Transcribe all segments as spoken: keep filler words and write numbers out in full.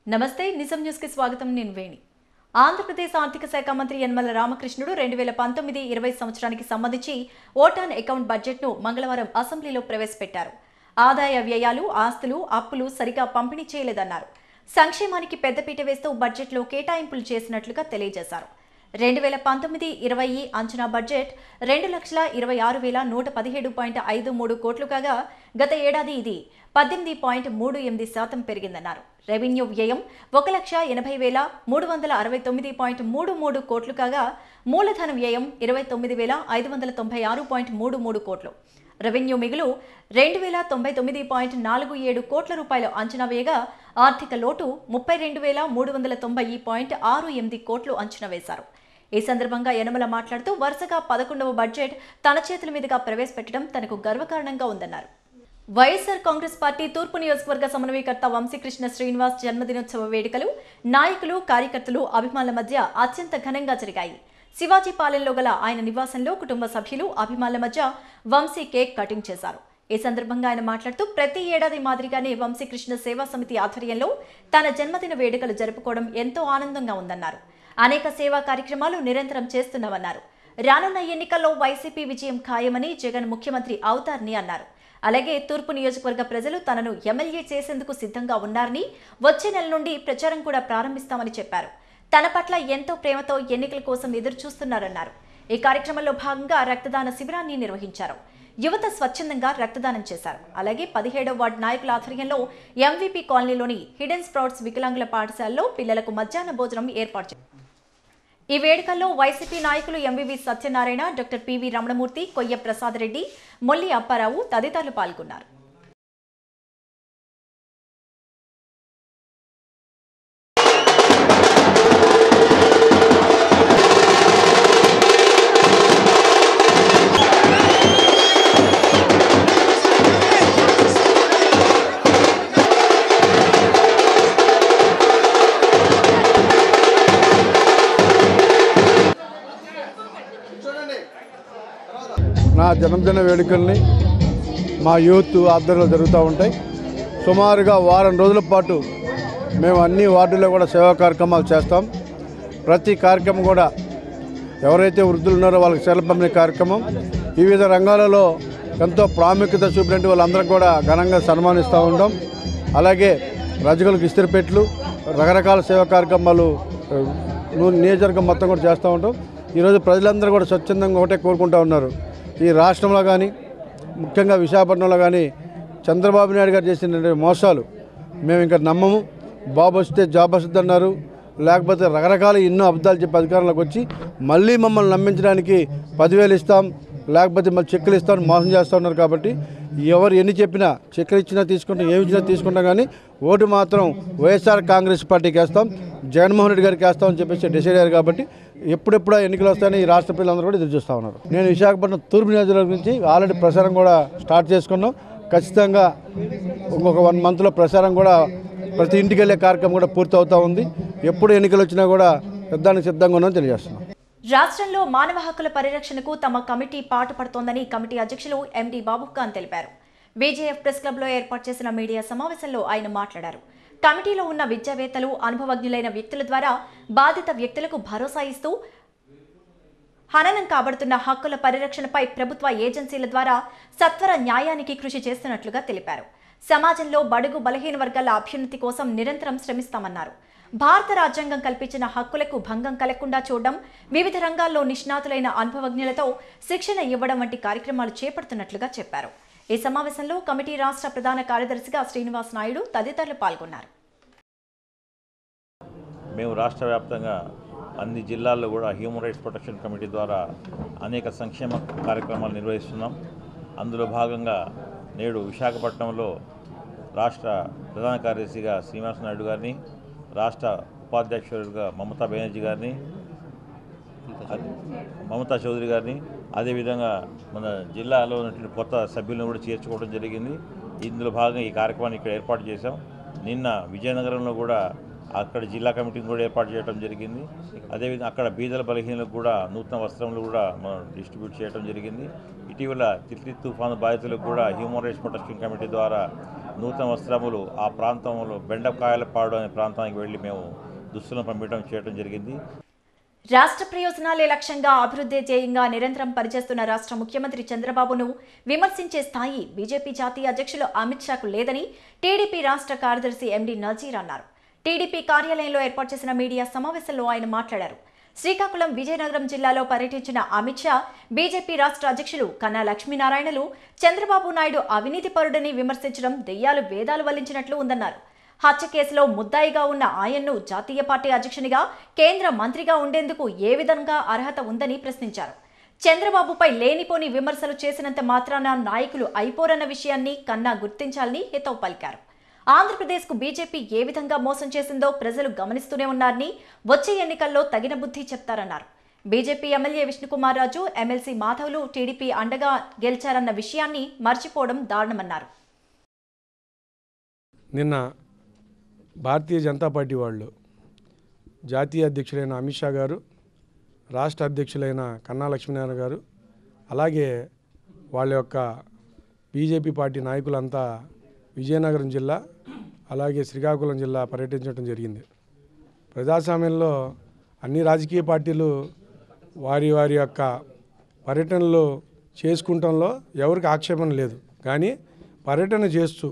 నమస్తే నిజం న్యూస్ కి స్వాగతం నేను వేణి ఆంధ్రప్రదేశ్ ఆర్థిక శాఖ మంత్రి యనమల రామకృష్ణుడు రెండు వేల పంతొమ్మిది ఇరవై సంవత్సరానికి సంబంధించి ఓటాన్ అకౌంట్ బడ్జెట్ ను మంగళవారం అసెంబ్లీలో ప్రవేశపెట్టారు. ఆదాయ వ్యయాలు ఆస్తులు అప్పులు సరిగా పంపిణీ చేయలేదన్నారు. సంక్షేమానికి పెద్దపీట వేస్తూ బడ్జెట్లో కేటాయింపులు చేసినట్లుగా తెలియజేశారు. రెండు వేల పంతొమ్మిది ఇరవై అంచనా బడ్జెట్ రెండు లక్షల ఇరవై ఆరు వేల నూట పదిహేడు పాయింట్ ఐదు మూడు కోట్లు కాగా గత ఏడాది ఇది పద్దెనిమిది పాయింట్ మూడు ఎనిమిది శాతం పెరిగిందన్నారు. రెవెన్యూ వ్యయం ఒక లక్ష ఎనభై వేల మూడు వందల అరవై తొమ్మిది పాయింట్ మూడు మూడు కోట్లు కాగా మూలధన వ్యయం ఇరవై తొమ్మిది వేల ఐదు వందల తొంభై ఆరు పాయింట్ మూడు మూడు కోట్లు. రెవెన్యూ మిగులు రెండు వేల తొంభై తొమ్మిది పాయింట్ నాలుగు ఏడు కోట్ల రూపాయలు అంచనా వేయగా ఆర్థిక లోటు ముప్పై రెండు వేల మూడు వందల తొంభై పాయింట్ ఆరు ఎనిమిది కోట్లు అంచనా వేశారు. ఈ సందర్భంగా యనమల మాట్లాడుతూ వరుసగా పదకొండవ బడ్జెట్ తన చేతుల మీదుగా ప్రవేశపెట్టడం తనకు గర్వకారణంగా ఉందన్నారు. వైఎస్ఆర్ కాంగ్రెస్ పార్టీ తూర్పు నియోజకవర్గ సమన్వయకర్త వంశీకృష్ణ శ్రీనివాస్ జన్మదినోత్సవ వేడుకలు నాయకులు కార్యకర్తలు అభిమానుల మధ్య అత్యంత ఘనంగా జరిగాయి. శివాజీపాలెంలో గల ఆయన నివాసంలో కుటుంబ సభ్యులు అభిమానుల మధ్య వంశీ కేక్ కటింగ్ చేశారు. ఈ సందర్భంగా ఆయన మాట్లాడుతూ ప్రతి ఏడాది మాదిరిగానే వంశీకృష్ణ సేవా సమితి ఆధ్వర్యంలో తన జన్మదిన వేడుకలు జరుపుకోవడం ఎంతో ఆనందంగా ఉందన్నారు. అనేక సేవా కార్యక్రమాలు నిరంతరం చేస్తున్నామన్నారు. రానున్న ఎన్నికల్లో వైసీపీ విజయం ఖాయమని జగన్ ముఖ్యమంత్రి అవుతారని అన్నారు. అలాగే తూర్పు నియోజకవర్గ ప్రజలు తనను ఎమ్మెల్యే చేసేందుకు సిద్ధంగా ఉన్నారని వచ్చే నెల నుండి ప్రచారం కూడా ప్రారంభిస్తామని చెప్పారు. తన పట్ల ఎంతో ప్రేమతో ఎన్నికల కోసం ఎదురు చూస్తున్నారన్నారు. ఈ కార్యక్రమంలో భాగంగా రక్తదాన శిబిరాన్ని నిర్వహించారు. యువత స్వచ్ఛందంగా రక్తదానం చేశారు. అలాగే పదిహేడవ వార్డు నాయకుల ఆధ్వర్యంలో ఎంవీపీ కాలనీలోని హిడెన్ స్ప్రౌట్స్ వికలాంగుల పాఠశాలలో పిల్లలకు మధ్యాహ్న భోజనం ఏర్పాటు చేశారు. ఈ వేడుకల్లో వైసీపీ నాయకులు MVV Satyanarayana, doctor PV Ramanamurthy, Koyya Prasad Reddy, Molli Apparao తదితరులు పాల్గొన్నారు. నా జన్మదిన వేడుకల్ని మా యూత్ ఆధ్వర్యంలో జరుగుతూ ఉంటాయి. సుమారుగా వారం రోజుల పాటు మేము అన్ని వార్డుల్లో కూడా సేవా కార్యక్రమాలు చేస్తాం. ప్రతి కార్యక్రమం కూడా ఎవరైతే వృద్ధులు ఉన్నారో వాళ్ళకి సెల పంపిణీ కార్యక్రమం, వివిధ రంగాలలో ఎంతో ప్రాముఖ్యత చూపినట్టు వాళ్ళందరూ కూడా ఘనంగా సన్మానిస్తూ ఉంటాం. అలాగే రజకులకు ఇస్త్రీపెట్లు, రకరకాల సేవా కార్యక్రమాలు నియోజకవర్గం మొత్తం కూడా చేస్తూ ఉంటాం. ఈరోజు ప్రజలందరూ కూడా స్వచ్ఛందంగా ఒకటే కోరుకుంటూ ఉన్నారు. ఈ రాష్ట్రంలో కానీ ముఖ్యంగా విశాఖపట్నంలో కానీ చంద్రబాబు నాయుడు గారు చేసిన మోసాలు మేము ఇంకా నమ్మము. బాబు వస్తే జాబ్ వస్తుంది అన్నారు, లేకపోతే రకరకాల ఎన్నో అబద్ధాలు చెప్పి అధికారంలోకి వచ్చి మళ్ళీ మమ్మల్ని నమ్మించడానికి పదివేలు ఇస్తాం, లేకపోతే మళ్ళీ చెక్కులు ఇస్తామని మోసం చేస్తూ ఉన్నారు. కాబట్టి ఎవరు ఎన్ని చెప్పినా చెక్కులు ఇచ్చినా తీసుకుంటాం, ఏమి ఇచ్చినా తీసుకుంటాం, కానీ ఓటు మాత్రం వైఎస్ఆర్ కాంగ్రెస్ పార్టీకి వేస్తాం, జగన్మోహన్ రెడ్డి గారికి వేస్తామని చెప్పేసి డిసైడ్ అయ్యారు. కాబట్టి ఎప్పుడెప్పుడో ఎన్నికలు వస్తాయని ఈ రాష్ట్ర ప్రజలందరూ కూడా ఎదురు చూస్తూ ఉన్నారు. నేను విశాఖపట్నం తూర్పు నియోజకవర్గం నుంచి ఆల్రెడీ ప్రచారం కూడా స్టార్ట్ చేసుకున్నాం. ఖచ్చితంగా ఇంకొక వన్ మంత్లో ప్రచారం కూడా ప్రతి ఇంటికి వెళ్ళే కార్యక్రమం కూడా పూర్తి అవుతూ ఉంది. ఎప్పుడు ఎన్నికలు వచ్చినా కూడా యుద్ధానికి సిద్ధంగా ఉన్నామని తెలియజేస్తున్నాం. రాష్ట్రంలో మానవ హక్కుల పరిరక్షణకు తమ కమిటీ పాటుపడుతోందని కమిటీ అధ్యక్షులు ఎండి బాబుఖాన్ తెలిపారు. బీజేఎఫ్ ప్రెస్ క్లబ్లో ఏర్పాటు చేసిన మీడియా సమావేశంలో ఆయన మాట్లాడారు. కమిటీలో ఉన్న విద్యావేత్తలు, అనుభవజ్ఞులైన వ్యక్తుల ద్వారా బాధిత వ్యక్తులకు భరోసా ఇస్తూ హననం కాబడుతున్న హక్కుల పరిరక్షణపై ప్రభుత్వ ఏజెన్సీల ద్వారా సత్వర న్యాయానికి కృషి చేస్తున్నట్లుగా తెలిపారు. సమాజంలో బడుగు బలహీన వర్గాల అభ్యున్నతి కోసం నిరంతరం శ్రమిస్తామన్నారు. భారత రాజ్యాంగం కల్పించిన హక్కులకు భంగం కలగకుండా చూడడం, వివిధ రంగాల్లో నిష్ణాతులైన అనుభవజ్ఞులతో శిక్షణ ఇవ్వడం వంటి కార్యక్రమాలు చేపడుతున్నట్లుగా చెప్పారు. ఈ సమావేశంలో కమిటీ రాష్ట్ర ప్రధాన కార్యదర్శిగా శ్రీనివాస్ నాయుడు తదితరులు పాల్గొన్నారు. మేము రాష్ట్ర వ్యాప్తంగా అన్ని జిల్లాల్లో కూడా హ్యూమన్ రైట్స్ ప్రొటెక్షన్ కమిటీ ద్వారా అనేక సంక్షేమ కార్యక్రమాలు నిర్వహిస్తున్నాం. అందులో భాగంగా నేడు విశాఖపట్నంలో రాష్ట్ర ప్రధాన కార్యదర్శిగా శ్రీనివాస్ నాయుడు గారిని, రాష్ట్ర ఉపాధ్యక్షులుగా మమతా బెనర్జీ గారిని, మమతా చౌదరి గారిని, అదేవిధంగా మన జిల్లాలో ఉన్నటువంటి కొత్త సభ్యులను కూడా చేర్చుకోవడం జరిగింది. ఇందులో భాగంగా ఈ కార్యక్రమాన్ని ఇక్కడ ఏర్పాటు చేశాం. నిన్న విజయనగరంలో కూడా అక్కడ జిల్లా కమిటీని కూడా ఏర్పాటు చేయడం జరిగింది. అదేవిధంగా అక్కడ బీదల బలహీనలకు కూడా నూతన వస్త్రములు కూడా మనం డిస్ట్రిబ్యూట్ చేయడం జరిగింది. ఇటీవల తిత్లీ తుఫాను బాధితులకు కూడా హ్యూమన్ రైట్స్ ప్రొటెక్షన్ కమిటీ ద్వారా నూతన వస్త్రములు ఆ ప్రాంతంలో బెండకాయలపాడు అనే ప్రాంతానికి వెళ్ళి మేము దుస్తులను పంపించడం చేయడం జరిగింది. రాష్ట్ర ప్రయోజనాలే లక్ష్యంగా అభివృద్ధి ధ్యేయంగా నిరంతరం పనిచేస్తున్న రాష్ట్ర ముఖ్యమంత్రి చంద్రబాబును విమర్శించే స్థాయి బీజేపీ జాతీయ అధ్యక్షులు అమిత్ షాకు లేదని టీడీపీ రాష్ట్ర కార్యదర్శి ఎండీ నజీర్ అన్నారు. టీడీపీ కార్యాలయంలో ఏర్పాటు చేసిన మీడియా సమావేశంలో ఆయన మాట్లాడారు. శ్రీకాకుళం, విజయనగరం జిల్లాలో పర్యటించిన అమిత్ షా బీజేపీ రాష్ట్ర అధ్యక్షులు కన్నా లక్ష్మీనారాయణలు చంద్రబాబు నాయుడు అవినీతి పరుడని విమర్శించడం దెయ్యాలు వేదాలు వల్లించినట్లు ఉందన్నారు. హత్య కేసులో ముద్దాయిగా ఉన్న ఆయన్ను జాతీయ పార్టీ అధ్యక్షునిగా, కేంద్ర మంత్రిగా ఉండేందుకు ఏ విధంగా అర్హత ఉందని ప్రశ్నించారు. చంద్రబాబుపై లేనిపోని విమర్శలు చేసినంత మాత్రాన నాయకులు అయిపోరన్న విషయాన్ని కన్నా గుర్తించాలని హితవు పలికారు. ఆంధ్రప్రదేశ్కు బీజేపీ ఏ విధంగా మోసం చేసిందో ప్రజలు గమనిస్తూనే ఉన్నారని, వచ్చే ఎన్నికల్లో తగిన బుద్ధి చెప్తారన్నారు. BJP MLA Vishnukumar Raju, MLC మాధవ్లు టీడీపీ అండగా గెలిచారన్న విషయాన్ని మర్చిపోవడం దారుణమన్నారు. నిన్న భారతీయ జనతా పార్టీ వాళ్ళు జాతీయ అధ్యక్షులైన అమిత్ షా గారు, రాష్ట్ర అధ్యక్షులైన కన్నా లక్ష్మీనారాయణ గారు, అలాగే వాళ్ళ యొక్క బీజేపీ పార్టీ నాయకులంతా విజయనగరం జిల్లా అలాగే శ్రీకాకుళం జిల్లా పర్యటించడం జరిగింది. ప్రజాస్వామ్యంలో అన్ని రాజకీయ పార్టీలు వారి వారి యొక్క పర్యటనలు చేసుకుంటంలో ఎవరికి ఆక్షేపణ లేదు. కానీ పర్యటన చేస్తూ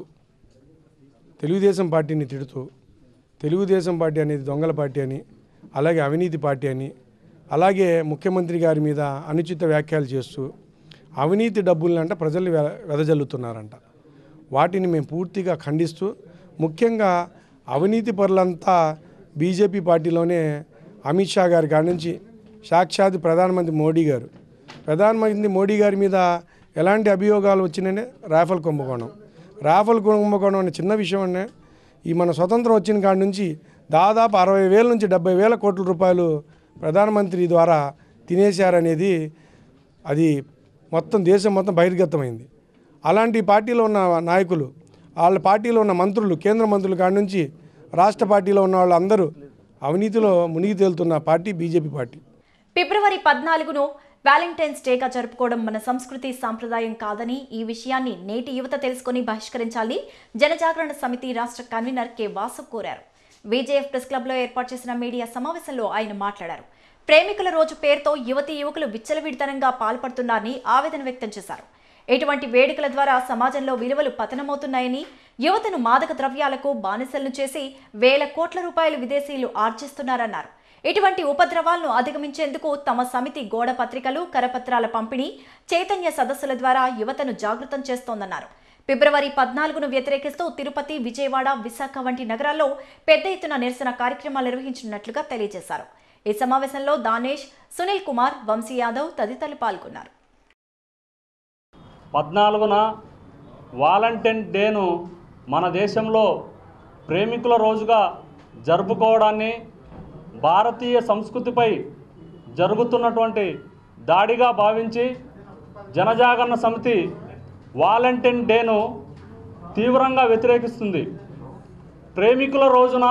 తెలుగుదేశం పార్టీని తిడుతూ, తెలుగుదేశం పార్టీ అనేది దొంగల పార్టీ అని, అలాగే అవినీతి పార్టీ అని, అలాగే ముఖ్యమంత్రి గారి మీద అనుచిత వ్యాఖ్యలు చేస్తూ అవినీతి డబ్బులంట ప్రజలు వెదజల్లుతున్నారంట. వాటిని మేము పూర్తిగా ఖండిస్తూ, ముఖ్యంగా అవినీతి పరులంతా బీజేపీ పార్టీలోనే అమిత్ షా గారి కాడి నుంచి సాక్షాత్ ప్రధానమంత్రి మోడీ గారు ప్రధానమంత్రి మోడీ గారి మీద ఎలాంటి అభియోగాలు వచ్చినాయనే రాఫెల్ కుంభకోణం రాఫెల్ కుంభకోణం అనే చిన్న విషయం అనే ఈ మన స్వతంత్రం వచ్చిన కాడి నుంచి దాదాపు అరవై వేల నుంచి డెబ్బై వేల కోట్ల రూపాయలు ప్రధానమంత్రి ద్వారా తినేశారనేది అది మొత్తం దేశం మొత్తం బహిర్గతమైంది. అలాంటి పార్టీలో ఉన్న నాయకులు, వాళ్ళ పార్టీలో ఉన్న మంత్రులు, కేంద్ర మంత్రుల కాడి నుంచి రాష్ట్ర పార్టీలో ఉన్న వాళ్ళందరూ అవినీతిలో మునిగి తేలుతున్న పార్టీ బీజేపీ పార్టీ. ఫిబ్రవరి పద్నాలుగును వ్యాలంటైన్స్ డేగా జరుపుకోవడం మన సంస్కృతి సాంప్రదాయం కాదని, ఈ విషయాన్ని నేటి యువత తెలుసుకుని బహిష్కరించాలని జనజాగరణ సమితి రాష్ట్ర కన్వీనర్ కె వాసు కోరారు. విజేఎఫ్ ప్రెస్ క్లబ్లో ఏర్పాటు చేసిన మీడియా సమావేశంలో ఆయన మాట్లాడారు. ప్రేమికుల రోజు పేరుతో యువతీ యువకులు విచ్చలవిడితనంగా పాల్పడుతున్నారని ఆవేదన వ్యక్తం చేశారు. ఇటువంటి వేడుకల ద్వారా సమాజంలో విలువలు పతనమవుతున్నాయని, యువతను మాదక ద్రవ్యాలకు బానిసలను చేసి వేల కోట్ల రూపాయలు విదేశీయులు ఆర్జిస్తున్నారన్నారు. ఇటువంటి ఉపద్రవాలను అధిగమించేందుకు తమ సమితి గోడ పత్రికలు, కరపత్రాల పంపిణీ, చైతన్య సదస్సుల ద్వారా యువతను జాగృతం చేస్తోందన్నారు. ఫిబ్రవరి పద్నాలుగును వ్యతిరేకిస్తూ తిరుపతి, విజయవాడ, విశాఖ వంటి నగరాల్లో పెద్ద ఎత్తున నిరసన కార్యక్రమాలు నిర్వహించనున్నట్లుగా తెలియజేశారు. ఈ సమావేశంలో దానేష్, సునీల్ కుమార్, వంశీ యాదవ్ తదితరులు పాల్గొన్నారు. పద్నాలుగున వాలంటైన్ డేను మన దేశంలో ప్రేమికుల రోజుగా జరుపుకోవడాన్ని భారతీయ సంస్కృతిపై జరుగుతున్నటువంటి దాడిగా భావించి జనజాగరణ సమితి వాలంటైన్ డేను తీవ్రంగా వ్యతిరేకిస్తుంది. ప్రేమికుల రోజున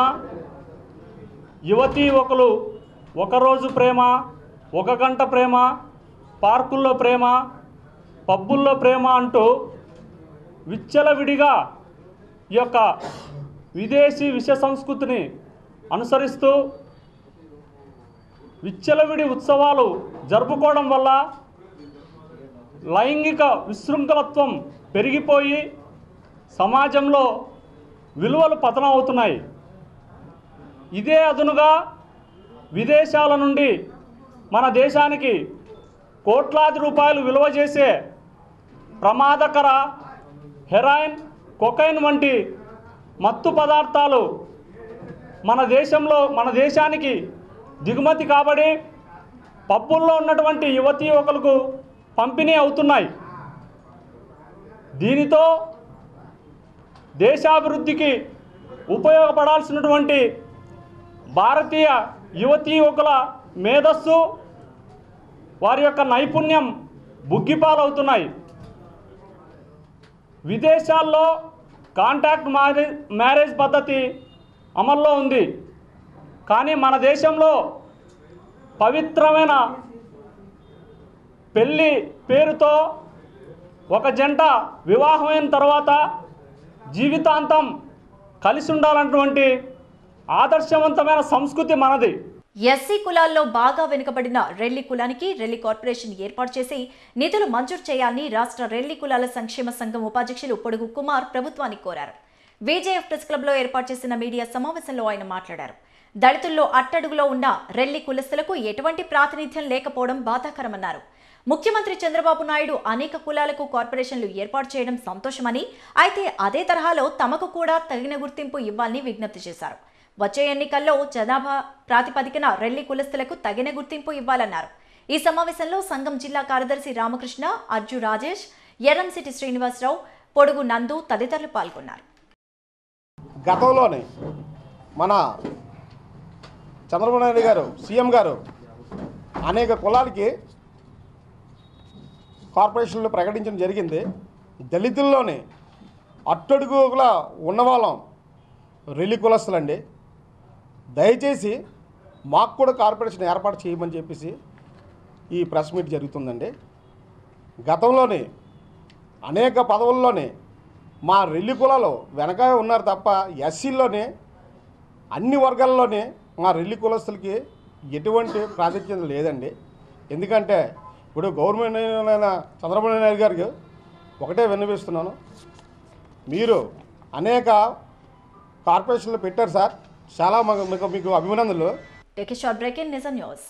యువతీ యువకులు ఒకరోజు ప్రేమ, ఒక గంట ప్రేమ, పార్కుల్లో ప్రేమ, పబ్బుల్లో ప్రేమ అంటూ విచ్చలవిడిగా ఈ యొక్క విదేశీ విష సంస్కృతిని అనుసరిస్తూ విచ్చలవిడి ఉత్సవాలు జరుపుకోవడం వల్ల లైంగిక విశృంఖలత్వం పెరిగిపోయి సమాజంలో విలువలు పతనం అవుతున్నాయి. ఇదే అదునుగా విదేశాల నుండి మన దేశానికి కోట్లాది రూపాయలు విలువ చేసే ప్రమాదకర హెరాయిన్, కొకైన్ వంటి మత్తు పదార్థాలు మన దేశంలో మన దేశానికి దిగుమతి కాబడి పబ్బుల్లో ఉన్నటువంటి యువతీ యువకులకు పంపిణీ అవుతున్నాయి. దీనితో దేశాభివృద్ధికి ఉపయోగపడాల్సినటువంటి భారతీయ యువతీ యువకుల మేధస్సు, వారి యొక్క నైపుణ్యం బుగ్గిపాలవుతున్నాయి. విదేశాల్లో కాంటాక్ట్ మ్యారేజ్ మ్యారేజ్ పద్ధతి అమల్లో ఉంది. కానీ మన దేశంలో పవిత్రమైన పెళ్ళి పేరుతో ఒక జంట వివాహమైన తర్వాత జీవితాంతం కలిసి ఉండాలన్నటువంటి ఆదర్శవంతమైన సంస్కృతి మనది. ఎస్సీ కులాల్లో బాగా వెనుకబడిన రెల్లి కులానికి రెల్లి కార్పొరేషన్ ఏర్పాటు చేసి నిధులు మంజూరు చేయాలని రాష్ట్ర రెల్లి కులాల సంక్షేమ సంఘం ఉపాధ్యక్షులు పొడుగు కుమార్ ప్రభుత్వాన్ని కోరారు. విజేఎఫ్ ప్రెస్ క్లబ్లో ఏర్పాటు చేసిన మీడియా సమావేశంలో ఆయన మాట్లాడారు. దళితుల్లో అట్టడుగులో ఉన్న రెల్లి కులస్తులకు ఎటువంటి ప్రాతినిధ్యం లేకపోవడం బాధాకరమన్నారు. ముఖ్యమంత్రి చంద్రబాబు నాయుడు అనేక కులాలకు కార్పొరేషన్లు ఏర్పాటు చేయడం సంతోషమని, అయితే అదే తరహాలో తమకు కూడా తగిన గుర్తింపు ఇవ్వాలని విజ్ఞప్తి చేశారు. వచ్చే ఎన్నికల్లో జనాభా ప్రాతిపదికన రెల్లి కులస్తులకు తగిన గుర్తింపు ఇవ్వాలన్నారు. ఈ సమావేశంలో సంఘం జిల్లా కార్యదర్శి రామకృష్ణ, అర్జు రాజేష్, ఎర్రంశెట్టి శ్రీనివాసరావు, పొడుగు నందు తదితరులు పాల్గొన్నారు. గతంలోనే మన చంద్రబాబు నాయుడు గారు సీఎం గారు అనేక కులాలకి కార్పొరేషన్లు ప్రకటించడం జరిగింది. దళితుల్లోనే అట్టడుగులా ఉన్నవాళ్ళం రెల్లి కులస్తులండి. దయచేసి మాకు కూడా కార్పొరేషన్ ఏర్పాటు చేయమని చెప్పేసి ఈ ప్రెస్ మీట్ జరుగుతుందండి. గతంలోనే అనేక పదవుల్లోనే మా రెల్లి కులాలు వెనక ఉన్నారు తప్ప ఎస్సీల్లోనే అన్ని వర్గాల్లోనే మా రెల్లి కులస్తులకి ఎటువంటి ప్రాతినిధ్యం లేదండి. ఎందుకంటే ఇప్పుడు గవర్నమెంట్ అయిన చంద్రబాబు నాయుడు గారికి ఒకటే విన్నవిస్తున్నాను, మీరు అనేక కార్పొరేషన్లు పెట్టారు సార్, చాలా మీకు మీకు అభినందనలు. Take a short break in Nijam news.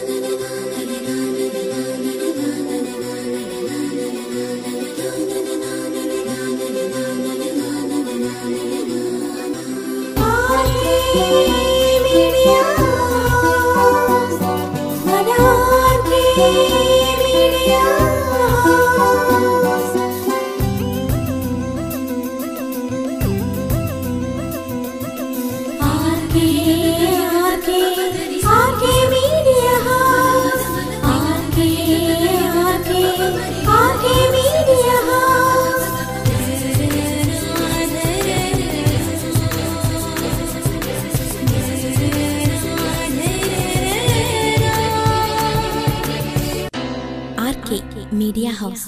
Media house.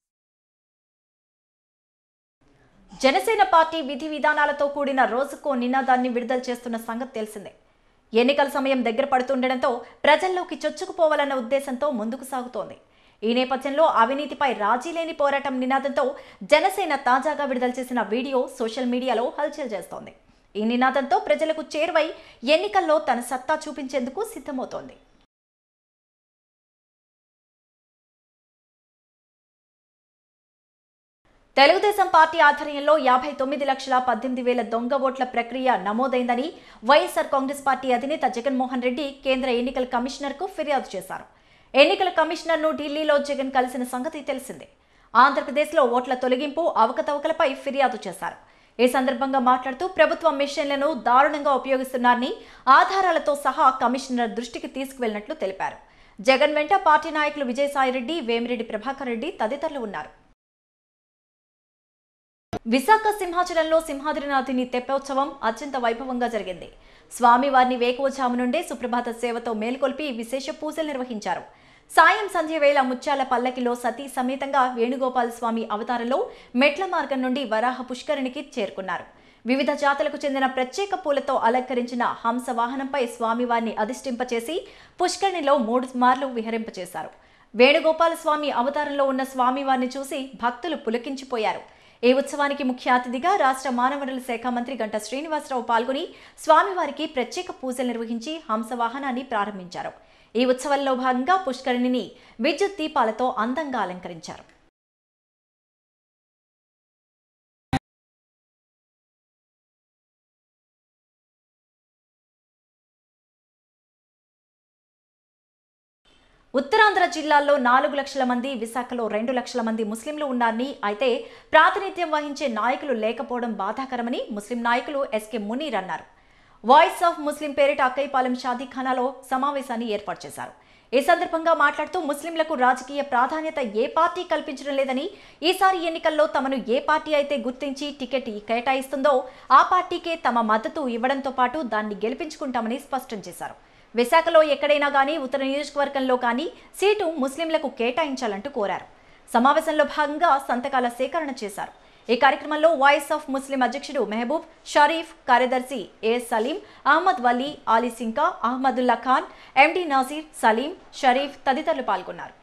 Janasena party విధి విధానాలతో కూడిన రోజుకో నినాదాన్ని విడుదల చేస్తున్న సంగతి తెలిసిందే. ఎన్నికల సమయం దగ్గర పడుతుండటంతో ప్రజల్లోకి చొచ్చుకుపోవాలన్న ఉద్దేశంతో ముందుకు సాగుతోంది. ఈ నేపథ్యంలో అవినీతిపై రాజీ లేని పోరాటం నినాదంతో జనసేన తాజాగా విడుదల చేసిన వీడియో సోషల్ మీడియాలో హల్చల్ చేస్తోంది. ఈ నినాదంతో ప్రజలకు చేరువై ఎన్నికల్లో తన సత్తా చూపించేందుకు సిద్ధమవుతోంది. తెలుగుదేశం పార్టీ ఆధ్వర్యంలో యాభై తొమ్మిది లక్షల పద్దెనిమిది వేల దొంగ ఓట్ల ప్రక్రియ నమోదైందని వైఎస్ఆర్ కాంగ్రెస్ పార్టీ అధినేత జగన్మోహన్ రెడ్డి కేంద్ర ఎన్నికల కమిషనర్కు ఫిర్యాదు చేశారు. ఎన్నికల కమిషనర్ను ఢిల్లీలో జగన్ కలిసిన సంగతి తెలిసిందే. ఆంధ్రప్రదేశ్లో ఓట్ల తొలగింపు అవకతవకలపై ఫిర్యాదు చేశారు. ఈ సందర్భంగా మాట్లాడుతూ ప్రభుత్వ మిషన్లను దారుణంగా ఉపయోగిస్తున్నారని ఆధారాలతో సహా కమిషనర్ దృష్టికి తీసుకువెళ్లినట్లు తెలిపారు. జగన్ వెంట పార్టీ నాయకులు విజయసాయిరెడ్డి, వేమిరెడ్డి ప్రభాకర్ రెడ్డి తదితరులు ఉన్నారు. విశాఖ సింహాచలంలో సింహాద్రినాథుని తెప్పోత్సవం అత్యంత వైభవంగా జరిగింది. స్వామివారిని వేకువజాము నుండే సుప్రభాత సేవతో మేల్కొల్పి విశేష పూజలు నిర్వహించారు. సాయం సంధ్య వేళ ముత్యాల పల్లకిలో సతీ సమేతంగా వేణుగోపాల స్వామి అవతారంలో మెట్ల మార్గం నుండి వరాహ పుష్కరిణికి చేరుకున్నారు. వివిధ జాతులకు చెందిన ప్రత్యేక పూలతో అలంకరించిన హంస వాహనంపై స్వామివారిని అధిష్టింపచేసి పుష్కరిణిలో మూడు మార్లు విహరింపచేశారు. వేణుగోపాల స్వామి అవతారంలో ఉన్న స్వామివారిని చూసి భక్తులు పులకించిపోయారు. ఈ ఉత్సవానికి ముఖ్య అతిథిగా రాష్ట్ర మానవ వనరుల శాఖ మంత్రి గంటా శ్రీనివాసరావు పాల్గొని స్వామివారికి ప్రత్యేక పూజలు నిర్వహించి హంస వాహనాన్ని ప్రారంభించారు. ఈ ఉత్సవంలో భాగంగా పుష్కరిణిని విద్యుత్ దీపాలతో అందంగా అలంకరించారు. ఉత్తరాంధ్ర జిల్లాల్లో నాలుగు లక్షల మంది, విశాఖలో రెండు లక్షల మంది ముస్లింలు ఉన్నారని, అయితే ప్రాతినిధ్యం వహించే నాయకులు లేకపోవడం బాధాకరమని ముస్లిం నాయకులు ఎస్కే మునీర్ అన్నారు. వాయిస్ ఆఫ్ ముస్లిం పేరిట అక్కైపాలెం షాదీఖానాలో సమావేశాన్ని ఏర్పాటు చేశారు. ఈ సందర్భంగా మాట్లాడుతూ ముస్లింలకు రాజకీయ ప్రాధాన్యత ఏ పార్టీ కల్పించడం లేదని, ఈసారి ఎన్నికల్లో తమను ఏ పార్టీ అయితే గుర్తించి టికెట్ కేటాయిస్తుందో ఆ పార్టీకే తమ మద్దతు ఇవ్వడంతో పాటు దాన్ని గెలిపించుకుంటామని స్పష్టం చేశారు. విశాఖలో ఎక్కడైనా గానీ ఉత్తర నియోజకవర్గంలో కానీ సీటు ముస్లింలకు కేటాయించాలంటూ కోరారు. సమావేశంలో భాగంగా సంతకాల సేకరణ చేశారు. ఈ కార్యక్రమంలో వాయిస్ ఆఫ్ ముస్లిం అధ్యక్షుడు మెహబూబ్, షరీఫ్, కార్యదర్శి ఏఎస్ సలీం, అహ్మద్ వలీ, ఆలీ సింకా, అహ్మదుల్లా ఖాన్, ఎండి నాజీర్, సలీం, షరీఫ్ తదితరులు పాల్గొన్నారు.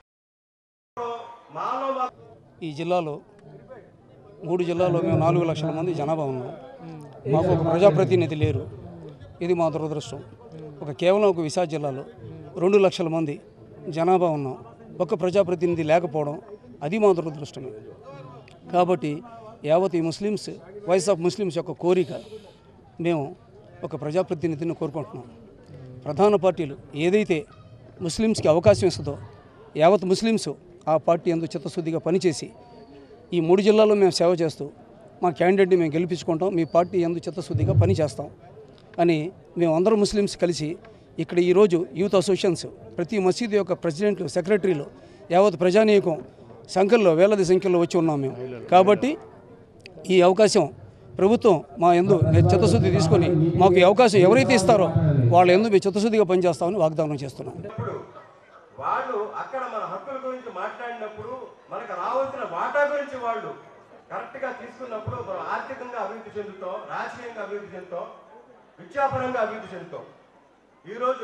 ఈ జిల్లాలో మూడు జిల్లాలో మేము నాలుగు లక్షల మంది జనాభా ఉన్నాం. మాకు ఒక ప్రజాప్రతినిధి లేరు. ఇది మా దురదృష్టం. ఒక కేవలం ఒక విశాఖ జిల్లాలో రెండు లక్షల మంది జనాభా ఉన్నాం. ఒక్క ప్రజాప్రతినిధి లేకపోవడం అది మా దురదృష్టమే. కాబట్టి యావత్ ఈ ముస్లిమ్స్ వాయిస్ ఆఫ్ ముస్లిమ్స్ యొక్క కోరిక మేము ఒక ప్రజాప్రతినిధిని కోరుకుంటున్నాం. ప్రధాన పార్టీలు ఏదైతే ముస్లిమ్స్కి అవకాశం ఇస్తుందో యావత్ ముస్లిమ్స్ ఆ పార్టీ యందు చిత్తశుద్ధిగా పనిచేసి ఈ మూడు జిల్లాల్లో మేము సేవ చేస్తూ మా క్యాండిడేట్ని మేము గెలిపించుకుంటాం, మీ పార్టీ యందు చిత్తశుద్ధిగా పనిచేస్తాం అని మేము అందరూ ముస్లిమ్స్ కలిసి ఇక్కడ ఈరోజు యూత్ అసోసియేషన్స్ ప్రతి మసీదు యొక్క ప్రెసిడెంట్లు, సెక్రటరీలు, యావత్ ప్రజానీకం సంఖ్యలో వేలాది సంఖ్యలో వచ్చి ఉన్నాం మేము. కాబట్టి ఈ అవకాశం ప్రభుత్వం మా యందు చిత్తశుద్ధి తీసుకొని మాకు ఈ అవకాశం ఎవరైతే ఇస్తారో వాళ్ళ యందు మేము చిత్తశుద్ధిగా పనిచేస్తామని వాగ్దానం చేస్తున్నాం. వాళ్ళు అక్కడ మన హక్కుల గురించి మాట్లాడినప్పుడు మనకు రావాల్సిన వాటా గురించి వాళ్ళు కరెక్ట్గా తీసుకున్నప్పుడు మనం ఆర్థికంగా అభివృద్ధి చెందుతాం, రాజకీయంగా అభివృద్ధి చెందుతాం, విద్యాపరంగా అభివృద్ధి చెందుతాం. ఈరోజు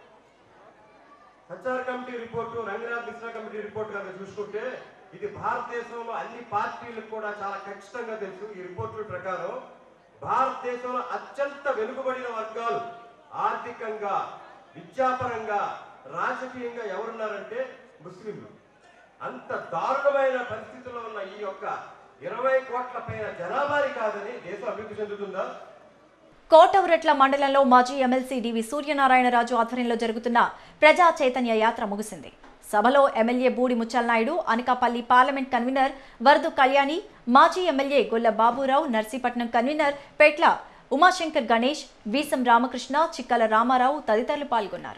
సంచార committee report, Ranganath Mishra committee report కనుక చూసుకుంటే ఇది భారతదేశంలో అన్ని పార్టీలకు కూడా చాలా ఖచ్చితంగా తెలుసు. ఈ రిపోర్టుల ప్రకారం భారతదేశంలో అత్యంత వెనుకబడిన వర్గాలు ఆర్థికంగా, విద్యాపరంగా, రాజకీయంగా ఎవరున్నారంటే ముస్లింలు. అంత దారుణమైన పరిస్థితుల్లో ఉన్న ఈ యొక్క ఇరవై కోట్ల పైన జనాభాని కాదని దేశం అభివృద్ధి చెందుతుందా? కోటౌరట్ల మండలంలో మాజీ ఎమ్మెల్సీ డివి సూర్యనారాయణరాజు ఆధ్వర్యంలో జరుగుతున్న ప్రజా చైతన్య యాత్ర ముగిసింది. సభలో MLA Budi Muchalanaidu, Anakapalli parliament convener Varadu Kalyani, మాజీ ఎమ్మెల్యే గొల్ల బాబురావు, నర్సీపట్నం కన్వీనర్ పెట్ల ఉమాశంకర్ గణేష్, వీసం రామకృష్ణ, చిక్కల రామారావు తదితరులు పాల్గొన్నారు.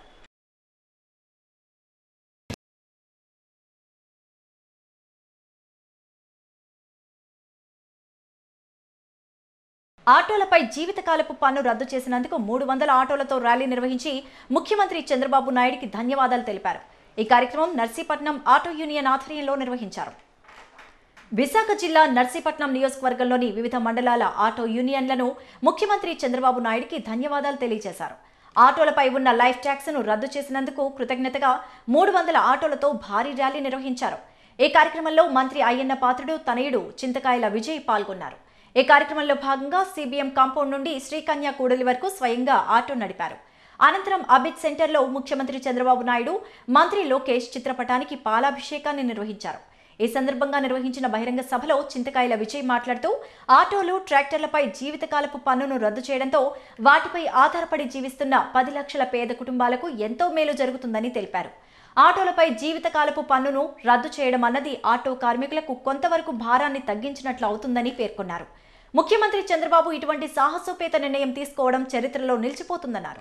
ఆటోలపై జీవితకాలపు పన్ను రద్దు చేసినందుకు మూడు వందల ఆటోలతో ర్యాలీ నిర్వహించి ముఖ్యమంత్రి చంద్రబాబు నాయుడికి ధన్యవాదాలు తెలిపారు. ఈ కార్యక్రమం నర్సీపట్నం ఆటో యూనియన్ ఆధ్వర్యంలో నిర్వహించారు. విశాఖ జిల్లా నర్సీపట్నం నియోజకవర్గంలోని వివిధ మండలాల ఆటో యూనియన్లను ముఖ్యమంత్రి చంద్రబాబు నాయుడికి ధన్యవాదాలు తెలియజేశారు. ఆటోలపై ఉన్న లైఫ్ ట్యాక్స్ను రద్దు చేసినందుకు కృతజ్ఞతగా మూడు వందల ఆటోలతో భారీ ర్యాలీ నిర్వహించారు. ఈ కార్యక్రమంలో మంత్రి అయ్యన్న పాత్రుడు తనయుడు చింతకాయల విజయ్ పాల్గొన్నారు. ఈ కార్యక్రమంలో భాగంగా సిబిఎం కాంపౌండ్ నుండి శ్రీకన్య కూడలి వరకు స్వయంగా ఆటో నడిపారు. అనంతరం అబిద్ సెంటర్లో ముఖ్యమంత్రి చంద్రబాబు నాయుడు, మంత్రి లోకేష్ చిత్రపటానికి పాలాభిషేకాన్ని నిర్వహించారు. ఈ సందర్భంగా నిర్వహించిన బహిరంగ సభలో చింతకాయల విజయ్ మాట్లాడుతూ ఆటోలు, ట్రాక్టర్లపై జీవితకాలపు పన్నును రద్దు చేయడంతో వాటిపై ఆధారపడి జీవిస్తున్న పది లక్షల పేద కుటుంబాలకు ఎంతో మేలు జరుగుతుందని తెలిపారు. ఆటోలపై జీవితకాలపు పన్నును రద్దు చేయడం అన్నది ఆటో కార్మికులకు కొంతవరకు భారాన్ని తగ్గించినట్లు అవుతుందని పేర్కొన్నారు. ముఖ్యమంత్రి చంద్రబాబు ఇటువంటి సాహసోపేత నిర్ణయం తీసుకోవడం చరిత్రలో నిలిచిపోతుందన్నారు.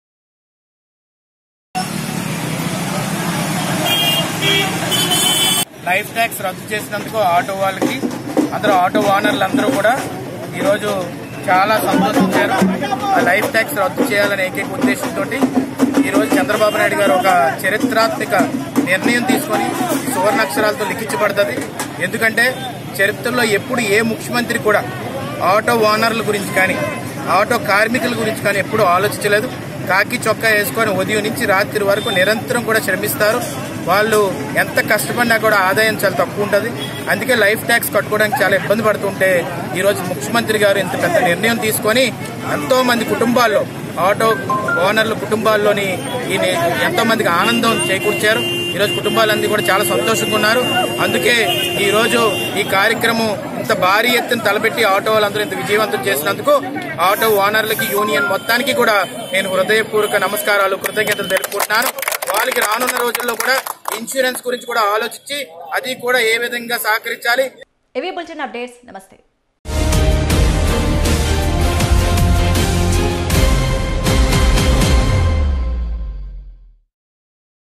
లైఫ్ ట్యాక్స్ రద్దు చేసినందుకు ఆటో వాళ్ళకి, అందరూ ఆటో ఓనర్లందరూ కూడా ఈరోజు చాలా సంతోషించారు. ఆ లైఫ్ ట్యాక్స్ రద్దు చేయాలనే ఏకైక ఉద్దేశంతో ఈరోజు చంద్రబాబు నాయుడు గారు ఒక చరిత్రాత్మక నిర్ణయం తీసుకొని సువర్ణాక్షరాలతో లిఖించబడుతుంది. ఎందుకంటే చరిత్రలో ఎప్పుడు ఏ ముఖ్యమంత్రి కూడా ఆటో ఓనర్ల గురించి కానీ, ఆటో కార్మికుల గురించి కానీ ఎప్పుడూ ఆలోచించలేదు. కాకి చొక్కా వేసుకొని ఉదయం నుంచి రాత్రి వరకు నిరంతరం కూడా శ్రమిస్తారు. వాళ్ళు ఎంత కష్టపడినా కూడా ఆదాయం చాలా తక్కువ ఉంటుంది. అందుకే లైఫ్ ట్యాక్స్ కట్టుకోవడానికి చాలా ఇబ్బంది పడుతుంటే ఈరోజు ముఖ్యమంత్రి గారు ఇంత పెద్ద నిర్ణయం తీసుకొని ఎంతో మంది కుటుంబాల్లో, ఆటో ఓనర్ల కుటుంబాల్లోని ఈ ఎంతో మందికి ఆనందం చేకూర్చారు. ఈరోజు కుటుంబాలన్నీ కూడా చాలా సంతోషంగా ఉన్నారు. అందుకే ఈరోజు ఈ కార్యక్రమం ఇంత భారీ ఎత్తున తలపెట్టి ఆటో వాళ్ళందరూ ఇంత విజయవంతం చేసినందుకు ఆటో ఓనర్లకి, యూనియన్ మొత్తానికి కూడా నేను హృదయపూర్వక నమస్కారాలు, కృతజ్ఞతలు తెలుపుకుంటున్నాను. వాళ్ళకి రానున్న రోజుల్లో కూడా ఇన్సూరెన్స్ గురించి కూడా ఆలోచించి అది కూడా ఏ విధంగా సహకరించాలి. ఇవి బులెటిన్ అప్డేట్స్. నమస్తే.